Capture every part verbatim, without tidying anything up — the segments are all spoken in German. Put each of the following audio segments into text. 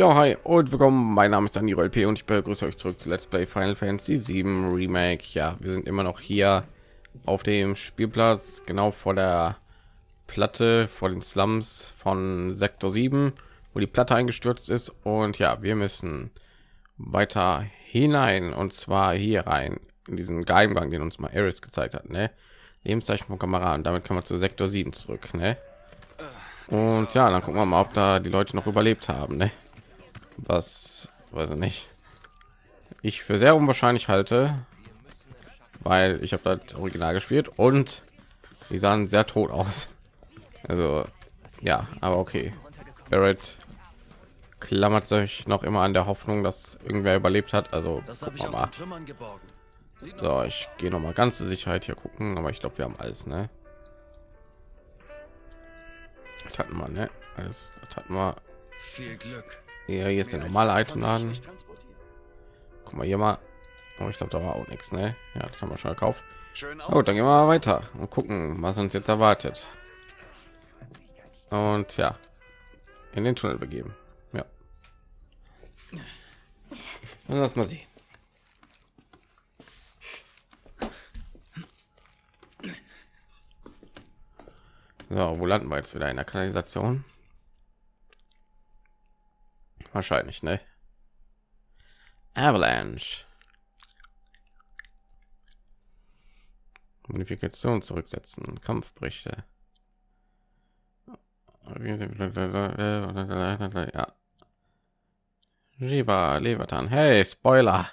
Ja, hi und willkommen. Mein Name ist Daniel P. und ich begrüße euch zurück zu Let's Play Final Fantasy sieben Remake. Ja, wir sind immer noch hier auf dem Spielplatz, genau vor der Platte, vor den Slums von Sektor sieben, wo die Platte eingestürzt ist. Und ja, wir müssen weiter hinein und zwar hier rein in diesen Geheimgang, den uns mal Ares gezeigt hat. Ne? Lebenszeichen von Kameraden. Damit kann man zu Sektor sieben zurück. Ne? Und ja, dann gucken wir mal, ob da die Leute noch überlebt haben. Ne? Was weiß ich nicht, ich für sehr unwahrscheinlich halte, weil ich habe das Original gespielt und die sahen sehr tot aus. Also ja, aber okay. Barrett klammert sich noch immer an der Hoffnung, dass irgendwer überlebt hat. Also gucken wir mal. So, ich gehe noch mal ganz zur Sicherheit hier gucken, aber ich glaube, wir haben alles, ne? Das hatten wir, ne? Alles, das hatten wir. Viel Glück. Ja, hier ist der normale Itemladen. Guck mal hier mal. Oh, ich glaube, da war auch nichts, ne? Ja, das haben wir schon gekauft. Oh, dann gehen wir mal weiter und gucken, was uns jetzt erwartet. Und ja, in den Tunnel begeben. Ja. Und lass mal sehen. So, wo landen wir jetzt wieder in der Kanalisation? Wahrscheinlich, ne? Avalanche. Modifikation zurücksetzen. Kampfberichte. Ja. Shiva, Leviathan. Hey, Spoiler.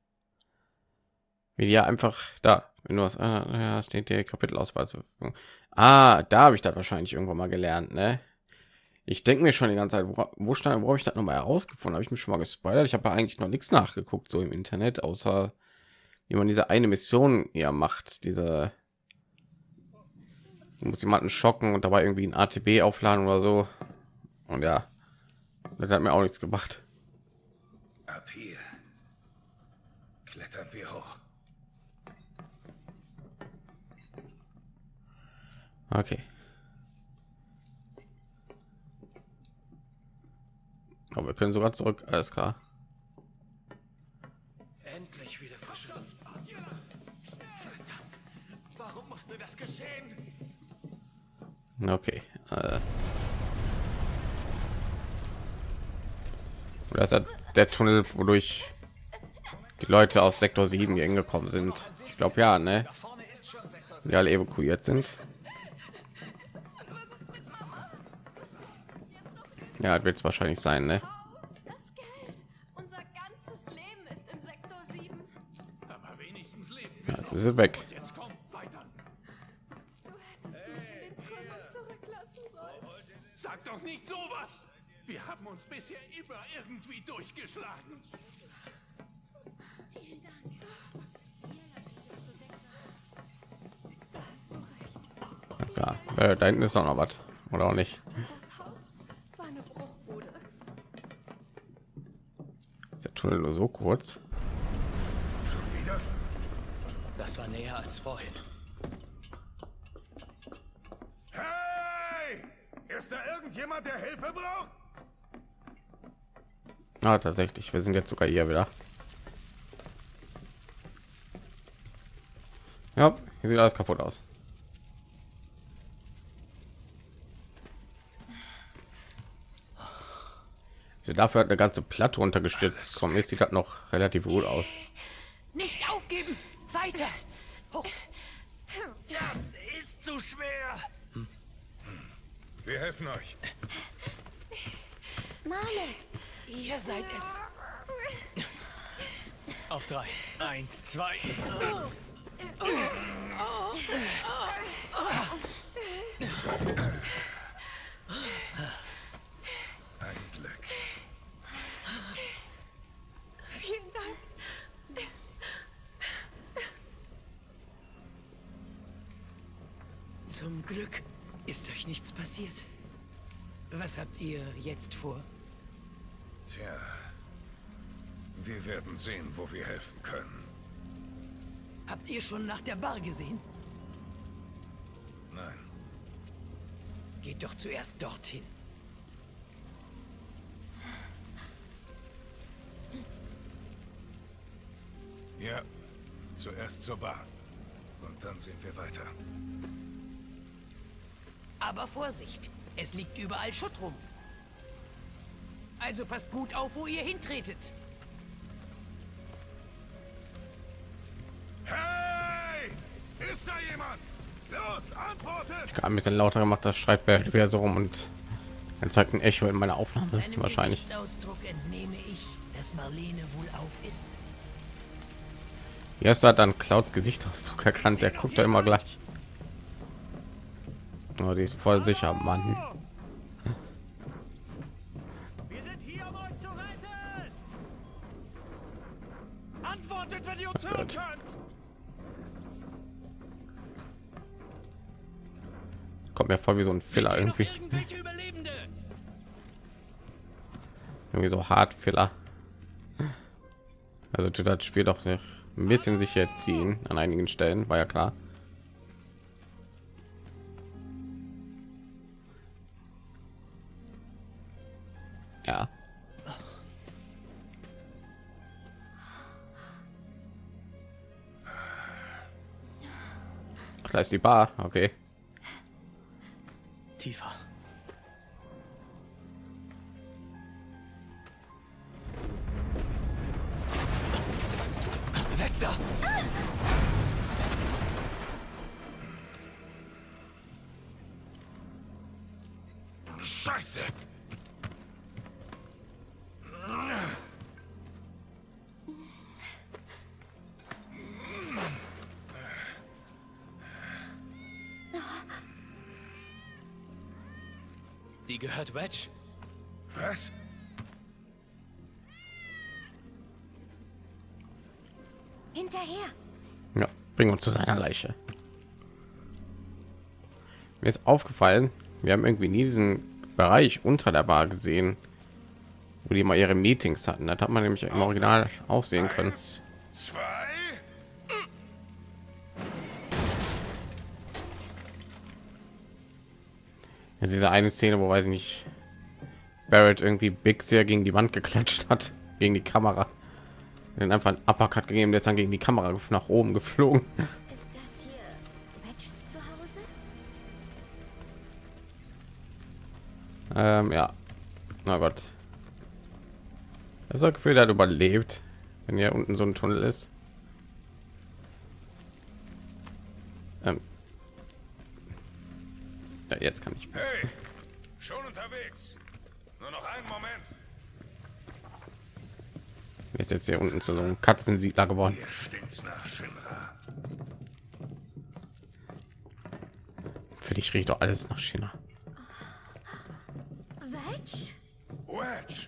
Wie ja einfach da. Wenn du was, äh, ja, steht die Kapitelauswahl zur Verfügung. Ah, da habe ich das wahrscheinlich irgendwann mal gelernt, ne? Ich denke mir schon die ganze Zeit, wo, wo stand, wo habe ich das noch mal herausgefunden? Habe ich mich schon mal gespoilert? Ich habe ja eigentlich noch nichts nachgeguckt so im Internet, außer wie man diese eine Mission ja macht. Diese muss jemanden schocken und dabei irgendwie ein A T B aufladen oder so. Und ja, das hat mir auch nichts gebracht. Ab hier klettern wir hoch. Okay. Aber wir können sogar zurück, alles klar. Endlich wieder frische Luft. Verdammt, warum musste das geschehen? Okay. Äh. Das ist ja der Tunnel, wodurch die Leute aus Sektor sieben hier hingekommen sind. Ich glaube ja, ne? Die alle evakuiert sind. Ja, wird es wahrscheinlich sein, ne? Das Geld. Unser ganzes Leben ist in Sektor sieben. Aber wenigstens leben Ja, jetzt ist es weg. jetzt kommt weiter. Du hättest mich in den Trümmern zurücklassen sollen. Sag doch nicht sowas. Wir haben uns bisher immer irgendwie durchgeschlagen. Vielen Dank. Alles klar. Äh, da hinten ist doch noch was. Oder auch nicht. Das Haus war eine Bruchbude. Ist der Tunnel nur so kurz? Schon wieder? Das war näher als vorhin. Hey! Ist da irgendjemand, der Hilfe braucht? Ah, tatsächlich. Wir sind jetzt sogar hier wieder. Ja, hier sieht alles kaputt aus. Also dafür hat eine ganze Platte untergestützt. Komm, jetzt sieht das noch relativ gut aus. Nicht aufgeben! Weiter! Hoch. Das ist zu schwer. Wir helfen euch. Male. Ihr seid es. Auf drei. Eins, zwei. Ein Glück. Vielen Dank. Zum Glück ist euch nichts passiert. Was habt ihr jetzt vor? Tja, wir werden sehen, wo wir helfen können. Habt ihr schon nach der Bar gesehen? Nein, Geht doch zuerst dorthin. Ja, zuerst zur Bar. Und dann sehen wir weiter. Aber Vorsicht, es liegt überall Schutt rum. Also passt gut auf, wo ihr hintretet. Hey! Ist da jemand? Los, antwortet! Ich habe ein bisschen lauter gemacht, das schreit Barrett wieder so rum und erzeugt ein Echo in meiner Aufnahme Deinem wahrscheinlich. Gesichtsausdruck entnehme ich, dass Marlene wohl auf ist. Hier hast du halt dann Clouds Gesichtsausdruck erkannt, der guckt da immer gleich. Oh, die ist voll sicher, Mann. Wir sind hier, um euch zu retten! Antwortet, wenn ihr uns Oh hören Gott. könnt! Kommt mir vor wie so ein Filler Sind hier noch irgendwie. irgendwelche Überlebende? Irgendwie so hart Filler. Also tut das Spiel doch ein bisschen sicher ziehen an einigen Stellen, war ja klar. Ja. Ach, da ist die Bar, okay. Tiefer. Weg da! Scheiße! Die gehört Wedge. Was? Hinterher. Ja, bringen uns zu seiner Leiche. Mir ist aufgefallen, wir haben irgendwie nie diesen Bereich unter der Bar gesehen, wo die mal ihre Meetings hatten. Das hat man nämlich im Original auch sehen können. Eins, zwei. Ja, diese eine Szene, wo weiß ich nicht, Barrett irgendwie Big sehr gegen die Wand geklatscht hat, gegen die Kamera. Den einfach einen Uppercut gegeben, der ist dann gegen die Kamera nach oben geflogen. Ist das hier Wedges Zuhause? Ähm, ja. Na Gott. Das hat Gefühl, der hat überlebt, wenn hier unten so ein Tunnel ist. Ähm. Ja, jetzt kann ich. Hey! Schon unterwegs. Nur noch einen Moment. Ist jetzt hier unten zu so einem Katzensiedler geworden. Hier stinkt's nach Shinra. Für dich riecht doch alles nach China. Wedge? Wedge!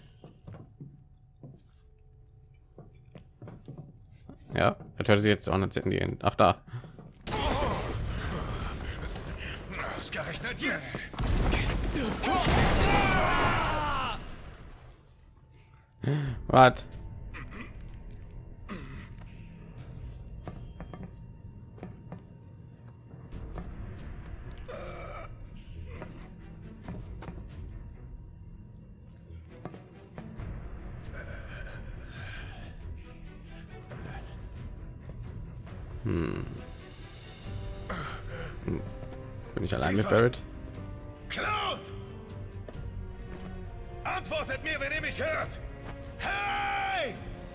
Ja, das hört sich jetzt auch nicht in die. Ach da. Ausgerechnet jetzt! Was? Hm. Hm. Bin ich allein mit Barrett? Cloud! Antwortet mir, wenn ihr mich hört! Hey!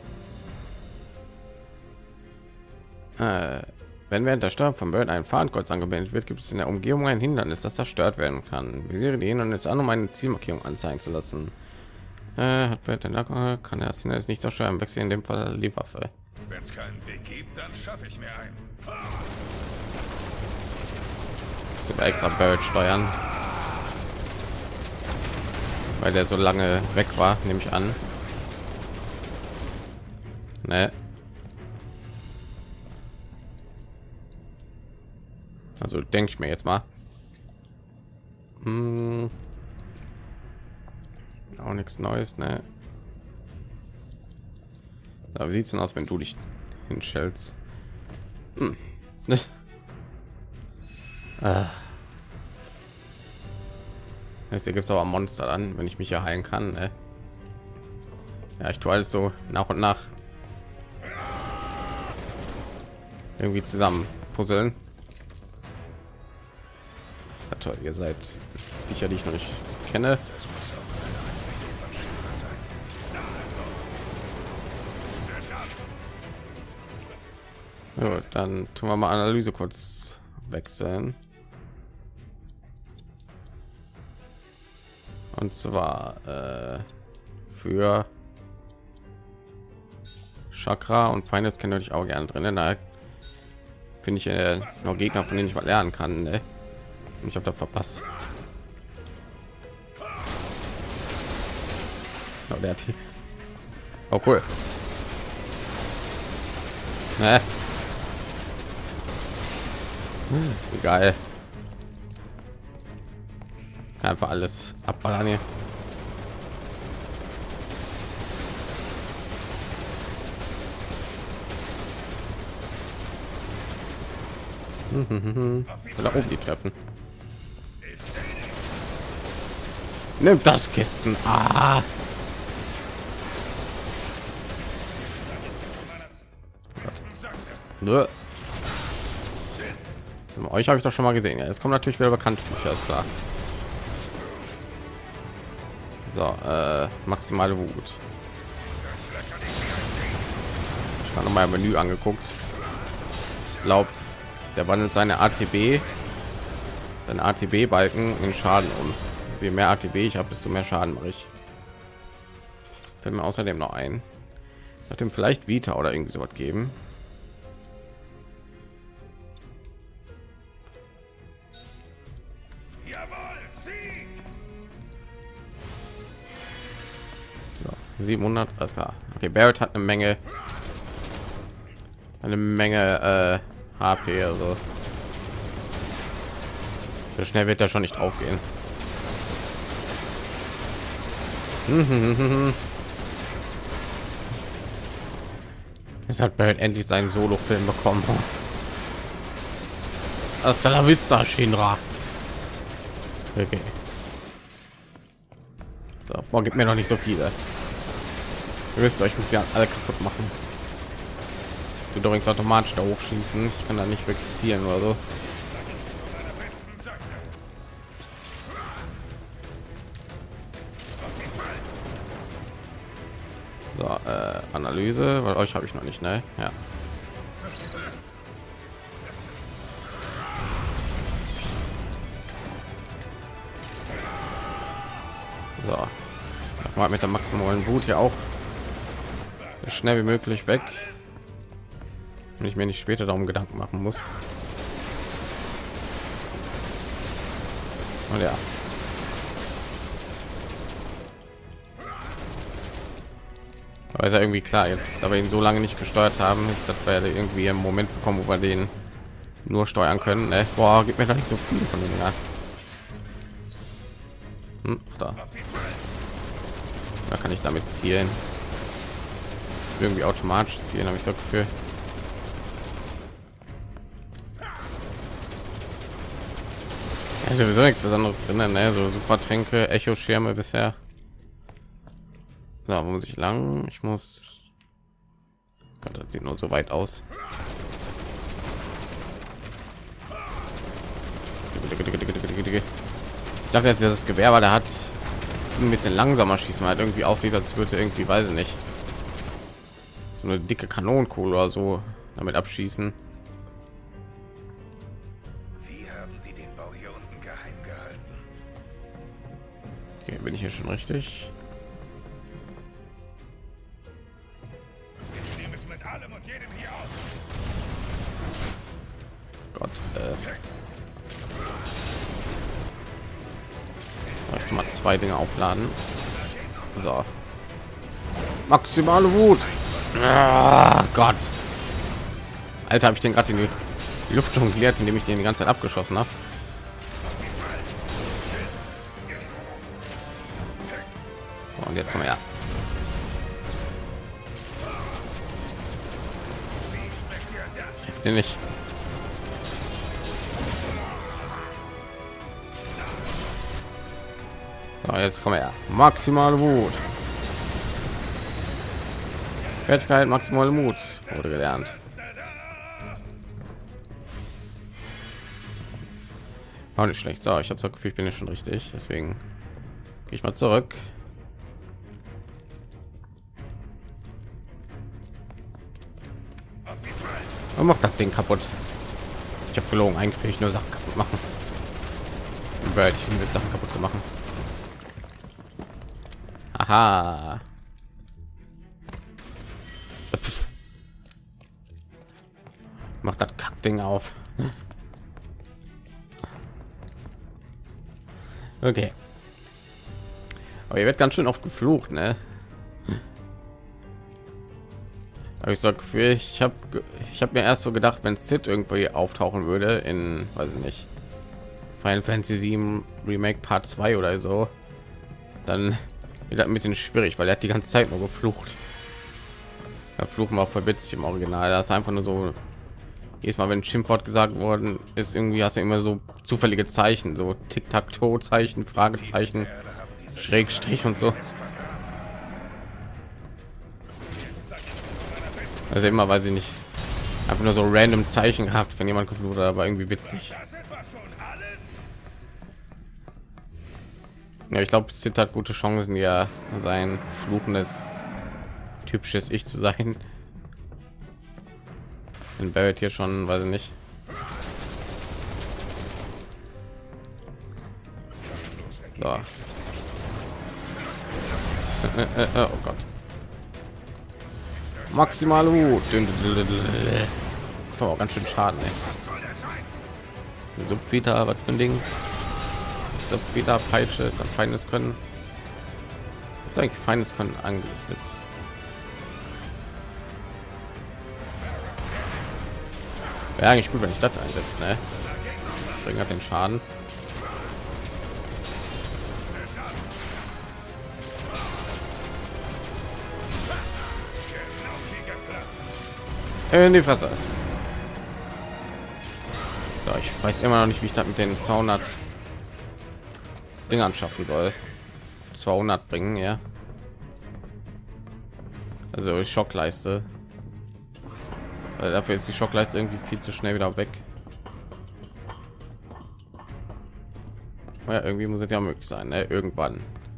Äh, wenn während der Steuerung von Barrett ein Fahnenkreuz angewendet wird, gibt es in der Umgebung ein Hindernis, das zerstört werden kann. Visiere die Hindernis an, um eine Zielmarkierung anzeigen zu lassen. Äh, hat Barrett den Lager, kann er das Hindernis nicht zerstören, wechseln in dem Fall die Waffe. Wenn es keinen Weg gibt, dann schaffe ich mir einen. Sogar extra Barrett steuern, weil der so lange weg war, nehme ich an. Ne. Also denke ich mir jetzt mal. Hm. Auch nichts Neues, ne? Da wie sieht's denn aus, wenn du dich hinstellst? Hm. ah. Jetzt gibt es aber Monster dann, wenn ich mich hier heilen kann. Ne? Ja, ich tue alles so nach und nach. irgendwie zusammen puzzeln. Ja, toll, ihr seid sicher, die ich noch nicht kenne. Gut, dann tun wir mal Analyse kurz wechseln. Und zwar äh, für Chakra und Feinde kenne ich auch gerne drin. Da finde ich äh, noch Gegner, von denen ich mal lernen kann. Ne? Und ich habe da verpasst. Oh, der hat die. Oh cool. Ne? Hm, geil. Einfach alles abballern hier. Da oben die Treppen. Nimmt das Kisten. Ah. Nö. Euch habe ich doch schon mal gesehen. Ja, es kommt natürlich wieder bekannt. Ist klar. So, äh, maximale Wut. Ich habe noch mal im Menü angeguckt. Ich glaube, der wandelt seine A T B, seine A T B-Balken in Schaden um. Je mehr A T B ich habe, desto mehr Schaden mache ich. Fällt mir außerdem noch ein. Nach dem vielleicht Vita oder irgendwie so was geben. siebenhundert, alles klar. Okay, Barrett hat eine Menge, eine Menge äh, H P, also so schnell wird er schon nicht drauf gehen. Jetzt hat Barrett endlich seinen Solo-Film bekommen. Hasta la vista, Shinra. Okay. So, boah, gibt mir noch nicht so viele. Ihr wisst, euch muss ja alle kaputt machen. Du übrigens automatisch da hochschießen. Ich kann da nicht wirklich zielen oder so. So, äh, Analyse, weil euch habe ich noch nicht, ne? Ja. So, mal mit der maximalen Wut hier auch so schnell wie möglich weg, wenn ich mir nicht später darum Gedanken machen muss. Und ja, aber ist ja irgendwie klar jetzt, da wir ihn so lange nicht gesteuert haben, ist das wir irgendwie im Moment bekommen, wo wir den nur steuern können. Ne? Boah, gibt mir doch nicht so viel von dem. Ja. Hm, da. Da kann ich damit zielen. Irgendwie automatisch zielen, habe ich so Gefühl. Ja, sowieso nichts Besonderes drin, ne? So super Tränke, Echo Schirme bisher. So, wo muss ich lang? Ich muss. Gott, das sieht nur so weit aus. Ich dachte, dass das Gewehr, weil der hat ein bisschen langsamer schießen, halt irgendwie aussieht, als würde irgendwie, weiß ich nicht, so eine dicke Kanonenkohle oder so damit abschießen. Wie haben die den Bau hier unten geheim gehalten? Okay, bin ich hier schon richtig? Ich nehme es mit allem und jedem hier auf. Gott, äh. Ich mal zwei Dinge aufladen. So, maximale Wut. Ah, Gott, Alter, habe ich den gerade in die Luft jongliert, indem ich den die ganze Zeit abgeschossen habe. Und jetzt kommen wir ja. Den nicht. So, jetzt kommen wir ja. Maximale Wut. Fertigkeit, maximale Mut wurde gelernt. Auch nicht schlecht. So, ich habe das Gefühl, ich bin ja schon richtig. Deswegen gehe ich mal zurück. Und macht das Ding kaputt. Ich habe gelogen. Eigentlich will ich nur Sachen kaputt machen. Weil ich will Sachen kaputt zu machen. Aha. Pff. Macht das Kackding auf. Okay. Aber ihr wird ganz schön oft geflucht, ne? Aber ich sag, ich habe ich habe mir erst so gedacht, wenn Sid irgendwie auftauchen würde in, weiß ich nicht, Final Fantasy sieben Remake Part zwei oder so, dann wird das ein bisschen schwierig, weil er hat die ganze Zeit nur geflucht. Der Fluchen war voll witzig im Original. Das ist einfach nur so, jedes Mal, wenn ein Schimpfwort gesagt worden ist, irgendwie hast du immer so zufällige Zeichen, so Tic-Tac-Toe-Zeichen, Fragezeichen, Schrägstrich und so. Also immer, weiß ich nicht, einfach nur so random Zeichen gehabt, wenn jemand geflucht hat, aber irgendwie witzig. Ja, ich glaube, Sid hat gute Chancen, ja, sein fluchendes typisches Ich zu sein. In Barrett hier schon, weiß ich nicht. So. Oh Gott. Maximal Hut. Oh, ganz schön Schaden, ey. Subvita, was für ein Ding? Subvita Peitsche ist ein feines Können. Ist eigentlich feines Können angelistet. Wäre eigentlich gut, wenn ich das einsetze, ne? Bringt halt den Schaden. In die Fresse. So, ich weiß immer noch nicht, wie ich das mit den zweihundert Dingern schaffen soll. zweihundert bringen, ja. Also Schockleiste. Weil dafür ist die Schockleiste irgendwie viel zu schnell wieder weg. Ja, irgendwie muss es ja möglich sein, ne? Irgendwann.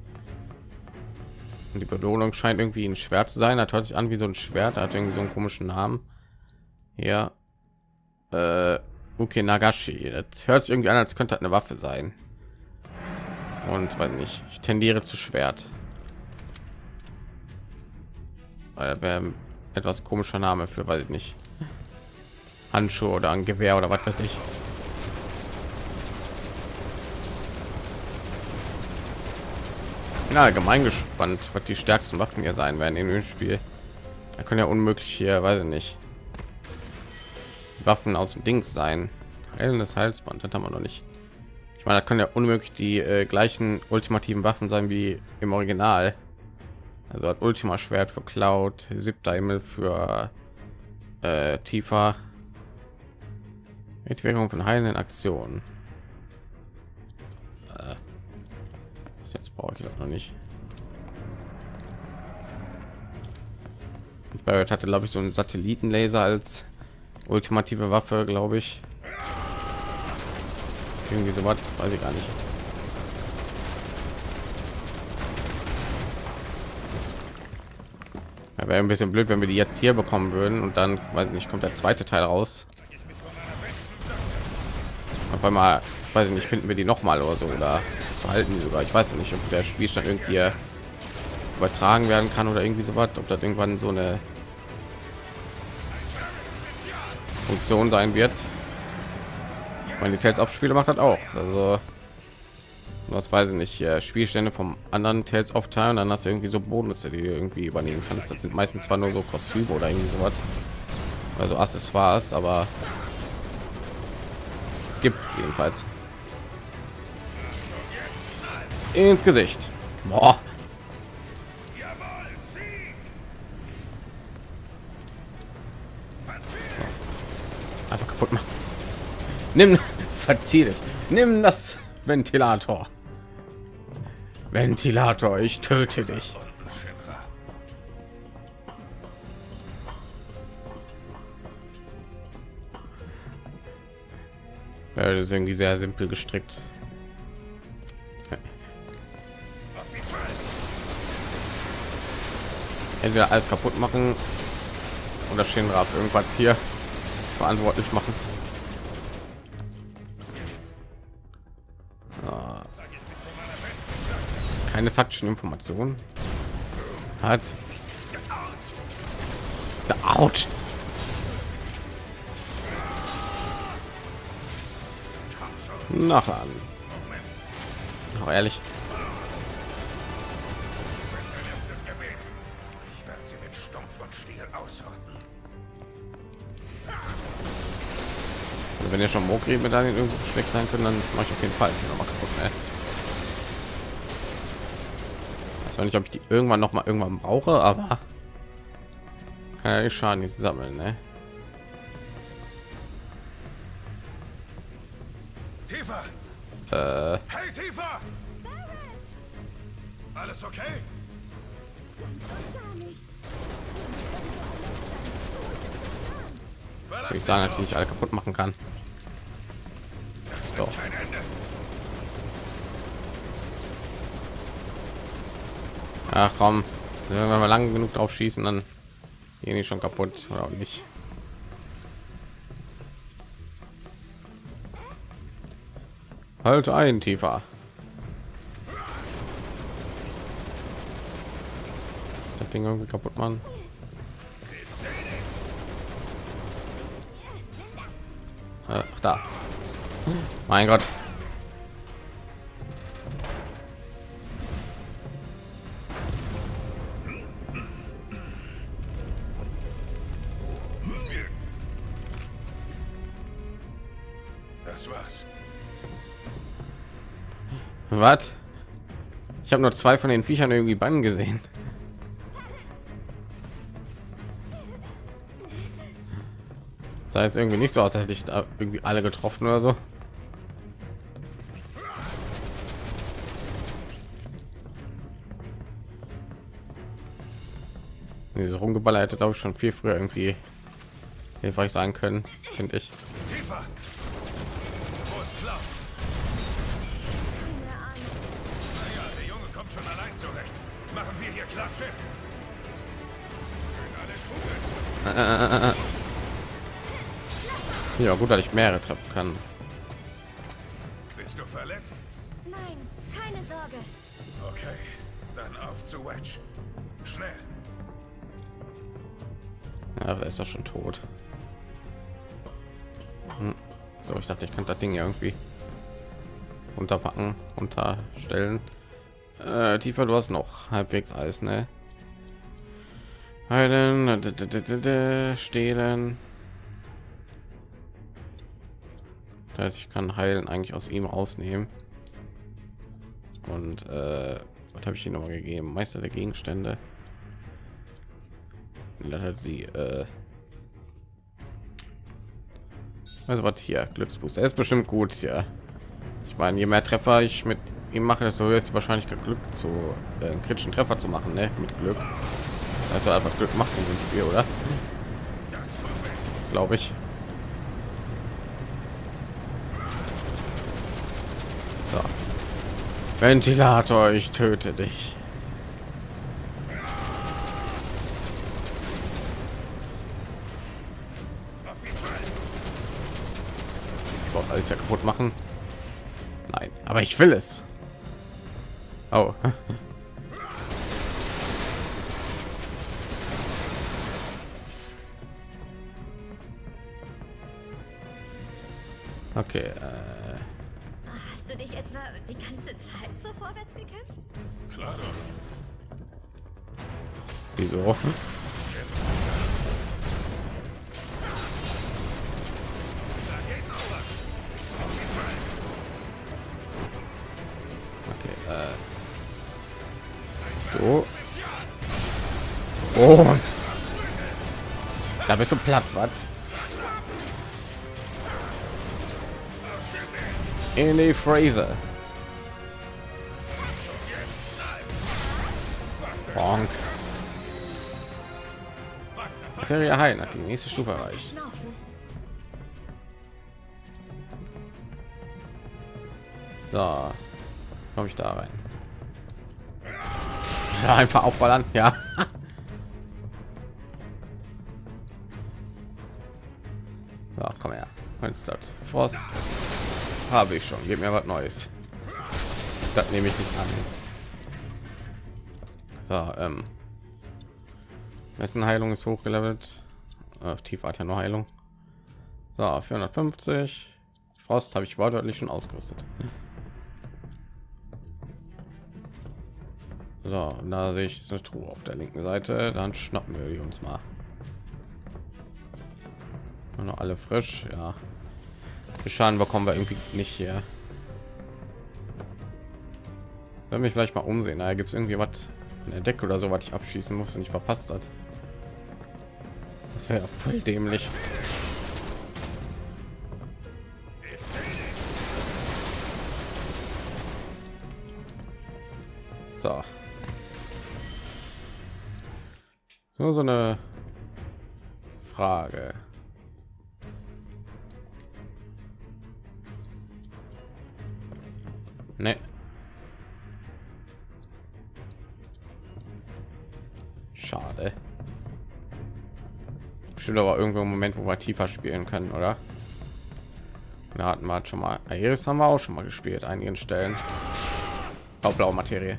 Und die Belohnung scheint irgendwie ein Schwert zu sein. Das hört sich an wie so ein Schwert. Hat irgendwie so einen komischen Namen. Ja. Äh, okay, Nagashi. Das hört sich irgendwie an, als könnte das eine Waffe sein. Und weil nicht, ich tendiere zu Schwert. Weil wäre etwas komischer Name für, weil nicht Handschuhe oder ein Gewehr oder was weiß ich. Bin allgemein gespannt, was die stärksten Waffen hier sein werden in dem Spiel. Da können ja unmöglich hier, weiß ich nicht, Waffen aus dem Dings sein. Heilendes Halsband, das haben wir noch nicht. Ich meine, da können ja unmöglich die äh, gleichen ultimativen Waffen sein wie im Original. Also hat Ultima Schwert für Cloud, Zip-Daimel für äh, Tifa. Entwicklung von heilenden Aktionen. Äh, jetzt brauche ich das noch nicht. Barrett hatte, glaube ich, so einen Satellitenlaser als ultimative Waffe, glaube ich. Irgendwie so was, weiß ich gar nicht. Ja, wäre ein bisschen blöd, wenn wir die jetzt hier bekommen würden und dann, weiß ich nicht, kommt der zweite Teil raus. Auf einmal, weiß ich nicht, finden wir die noch mal oder so, oder verhalten die sogar. Ich weiß nicht, ob der Spielstand irgendwie übertragen werden kann oder irgendwie so was, ob das irgendwann so eine Funktion sein wird. Meine Tales of Spiele macht das auch, also was weiß ich nicht, ja, Spielstände vom anderen Tales of Time, dann hast du irgendwie so Bonusse, die du irgendwie übernehmen kannst. Das sind meistens zwar nur so Kostüme oder irgendwie so was, also Accessoires, aber es gibt es jedenfalls. Ins Gesicht. Boah. Einfach kaputt machen. Nimm, verzieh dich. Nimm das Ventilator. Ventilator, ich töte dich. Ja, das ist irgendwie sehr simpel gestrickt. Entweder alles kaputt machen oder Shinra für irgendwas hier verantwortlich machen. Ah. Keine taktischen Informationen hat. Autsch. Nachladen. Auch ehrlich. Ich werde sie mit Stumpf und Stiel ausrotten. Also wenn ihr schon Mokri-Medaillen irgendwo schlecht sein können, dann mache ich auf jeden Fall noch mal kaputt. Ne? Ich weiß nicht, ob ich die irgendwann noch mal irgendwann brauche, aber kann ja nicht Schaden nicht sammeln. Ne? Tifa! Äh, Hey, Tifa! Alles okay? soll ich sagen, dass ich nicht alle kaputt machen kann. Doch. Kein Ende. Ach komm, wenn wir mal lang genug drauf schießen, dann gehen die schon kaputt oder auch nicht. Halt ein, Tifa. Das Ding irgendwie kaputt machen. Ach, da. Mein Gott. Das war's. Was? Ich habe nur zwei von den Viechern irgendwie Bann gesehen. Sah jetzt irgendwie nicht so aus, als hätte ich da irgendwie alle getroffen oder so. Dieses Rumgeballer hätte, glaube ich, schon viel früher irgendwie hilfreich sein können, finde ich. Tifa! Wo ist Cloud? Naja, der Junge kommt schon allein zurecht. Machen wir hier klar Schiff. Schön alle Kugeln. Ja, gut, dass ich mehrere treffen kann. Bist du verletzt? Nein, keine Sorge. Okay, dann auf zu Wedge. Schnell. Ja, aber er ist doch schon tot. Hm. So, ich dachte, ich könnte das Ding irgendwie unterpacken, unterstellen. Äh, tiefer, du hast noch halbwegs Eis, ne? Heilen, stehlen. Das heißt, ich kann heilen eigentlich aus ihm rausnehmen. Und äh, was habe ich hier noch mal gegeben? Meister der Gegenstände. Das hat sie. Äh, also was hier? Glücksboost. Er ist bestimmt gut, ja. Ich meine, je mehr Treffer ich mit ihm mache, desto höher ist die Wahrscheinlichkeit, Glück zu äh, einen kritischen Treffer zu machen, ne? Mit Glück. Also einfach Glück macht in dem Spiel, oder? Glaube ich. So. Ventilator, ich töte dich. Ich wollte alles ja kaputt machen. Nein, aber ich will es. Oh. Okay. Äh. Hast du dich etwa die ganze Zeit so vorwärts gekämpft? Klar doch. Wieso? Jetzt. Da geht noch was. Auf jeden Fall. Okay. Äh. So. Oh. Da bist du platt, was? In die Fraser. Bonk. Serie Hein hat die nächste Stufe erreicht. Schnaufen. So, komme ich da rein? Ja, einfach aufballern, ja. So, komm her. Monster Frost habe ich schon. Gib mir was Neues. Das nehme ich nicht an. So, ähm, wessen Heilung ist hochgelevelt? Äh, tief hat ja nur Heilung. So, vierhundertfünfzig. Frost habe ich wortwörtlich schon ausgerüstet. So, da sehe ich eine Truhe auf der linken Seite. Dann schnappen wir die uns mal. Noch alle frisch, ja. Schaden bekommen wir irgendwie nicht hier. Wenn mich vielleicht mal umsehen, da gibt es irgendwie was in der Decke oder so, was ich abschießen muss und nicht verpasst hat. Das wäre ja voll dämlich. So. So, so eine Frage. Ne. Schade. Bestimmt aber irgendwo im Moment, wo wir tiefer spielen können, oder? Da hatten wir schon mal. Aeris haben wir auch schon mal gespielt, einigen Stellen. Oh, blaue Materie.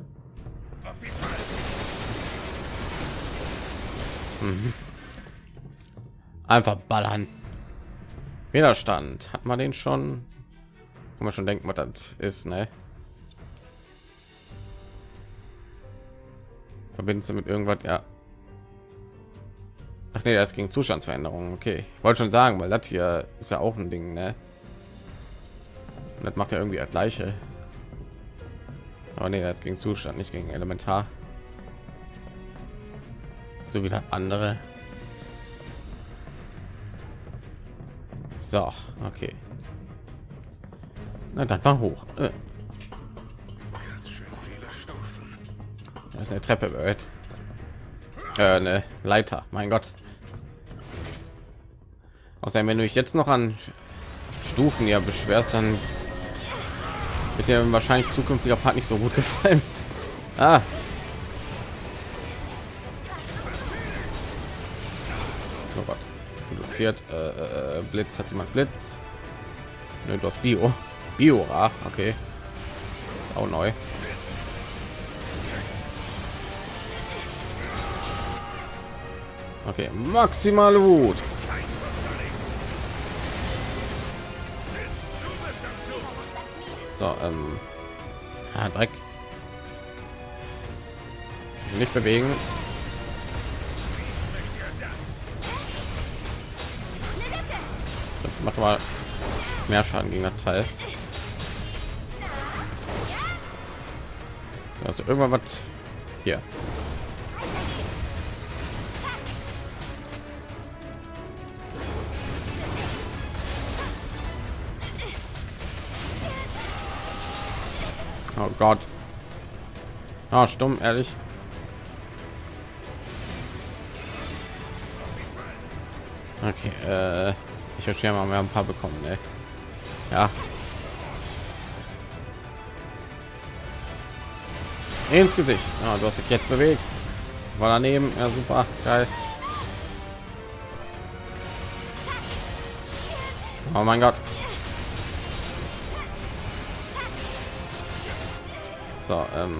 Mhm. Einfach ballern. Widerstand. Hat man den schon? Kann man schon denken, was das ist, ne? Verbindest du mit irgendwas? Ja. Ach nee, das ging Zustandsveränderungen. Okay, ich wollte schon sagen, weil das hier ist ja auch ein Ding, ne? Und das macht ja irgendwie das gleiche. Aber nee, das ging Zustand, nicht gegen Elementar. So wie das andere. So, okay. Na, dann war hoch. Äh. Ganz schön viele Stufen. Das ist eine Treppe, wird. Äh, eine Leiter. Mein Gott. Außerdem, wenn du dich jetzt noch an Stufen ja beschwerst, dann wird dir wahrscheinlich zukünftiger Part nicht so gut gefallen. Ah. Oh Gott. Reduziert. Äh, äh, Blitz. Hat jemand Blitz? Nö, du hast Bio. Bio, ah, okay. Ist auch neu. Okay, maximale Wut. So, ähm, ja, Dreck. Nicht bewegen. Das macht mal mehr Schaden gegen das Teil. Also irgendwann was hier. Oh Gott. Ah, stumm, ehrlich. Okay, äh, ich verstehe mal, wir haben ein paar bekommen, ne? Ja. Ins Gesicht. Ah, du hast dich jetzt bewegt. War daneben. Ja, super. Geil. Oh mein Gott. So, ähm.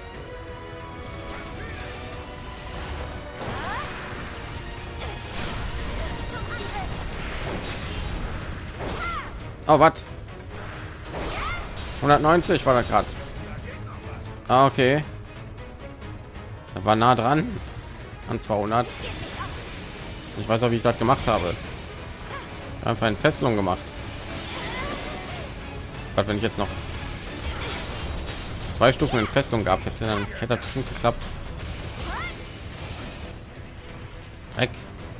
Oh, was? hundertneunzig war da gerade. Ah, okay. Da war nah dran an zweihundert. Ich weiß auch, wie ich das gemacht habe. Einfach eine Fesselung gemacht. Was, wenn ich jetzt noch zwei Stufen in Festung gehabt hätte, dann hätte das bestimmt geklappt. Dreck.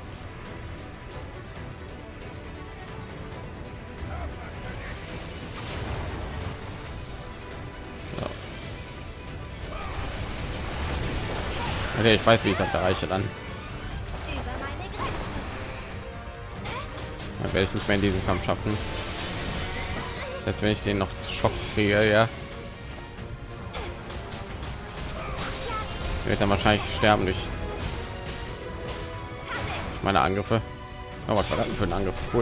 Okay, ich weiß, wie ich das erreiche dann. Dann werde ich nicht mehr in diesem Kampf schaffen. dass wenn ich den noch Schock kriege, ja, wird dann wahrscheinlich sterben durch meine Angriffe. Oh, was war das denn für ein Angriff? Cool.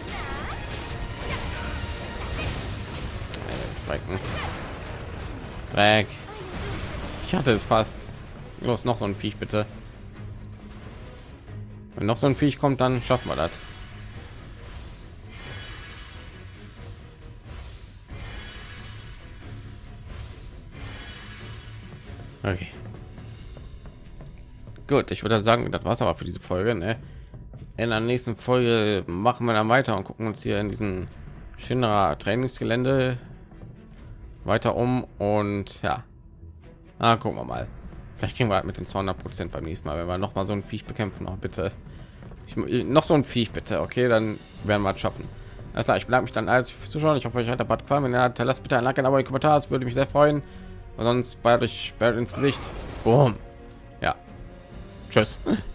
Weg. Ich hatte es fast. Los, noch so ein Viech bitte. Wenn noch so ein Viech kommt, dann schaffen wir das. Okay. Gut, ich würde sagen, das war's aber für diese Folge. Ne? In der nächsten Folge machen wir dann weiter und gucken uns hier in diesen Shinra Trainingsgelände weiter um und ja, ah, gucken wir mal. Vielleicht kriegen wir halt mit den zweihundert Prozent beim nächsten Mal, wenn wir noch mal so ein Viech bekämpfen. Noch bitte, ich, noch so ein Viech bitte. Okay, dann werden wir es schaffen. Also ich bedanke mich dann als fürs Zuschauen. Ich hoffe, euch hat der Bad gefallen. Wenn ihr habt, lasst bitte ein Like, ein Abo, ein Kommentar. Das würde mich sehr freuen. Und sonst bald euch bald ins Gesicht. Boom. Ja. Tschüss.